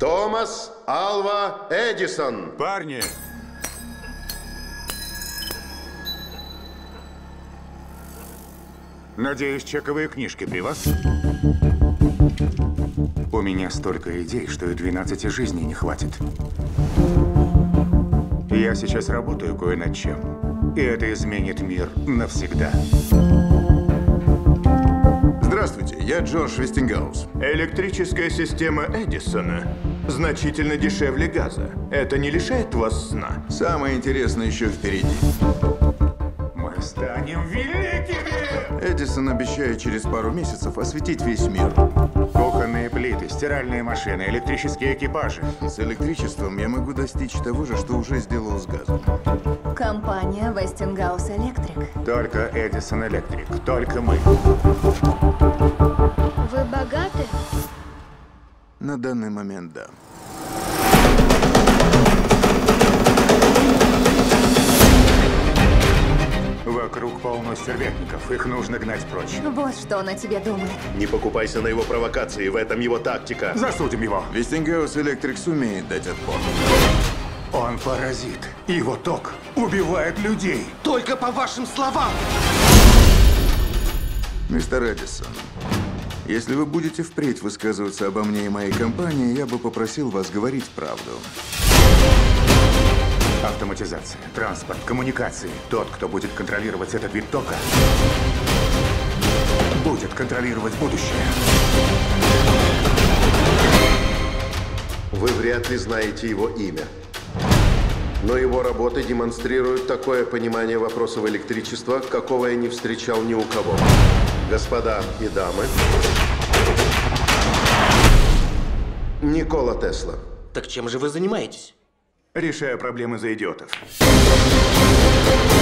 Томас Алва Эдисон. Парни! Надеюсь, чековые книжки при вас? У меня столько идей, что и 12 жизней не хватит. Я сейчас работаю кое над чем, и это изменит мир навсегда. Здравствуйте, я Джордж Вестингаус. Электрическая система Эдисона значительно дешевле газа. Это не лишает вас сна? Самое интересное еще впереди. Мы станем великими! Эдисон обещает через пару месяцев осветить весь мир. Кухонные плиты, стиральные машины, электрические экипажи. С электричеством я могу достичь того же, что уже сделал с газом. Компания Westinghouse Electric. Только Эдисон Электрик, только мы. Вы богаты? На данный момент, да. Вокруг полно стервятников, их нужно гнать прочь. Вот что он о тебе думает. Не покупайся на его провокации, в этом его тактика. Засудим его. Вестингаус Электрик сумеет дать отпор. Он паразит. Его ток убивает людей. Только по вашим словам! Мистер Эдисон, если вы будете впредь высказываться обо мне и моей компании, я бы попросил вас говорить правду. Автоматизация, транспорт, коммуникации. Тот, кто будет контролировать этот вид тока, будет контролировать будущее. Вы вряд ли знаете его имя. Но его работы демонстрируют такое понимание вопросов электричества, какого я не встречал ни у кого. Господа и дамы, Никола Тесла. Так чем же вы занимаетесь? Решаю проблемы за идиотов.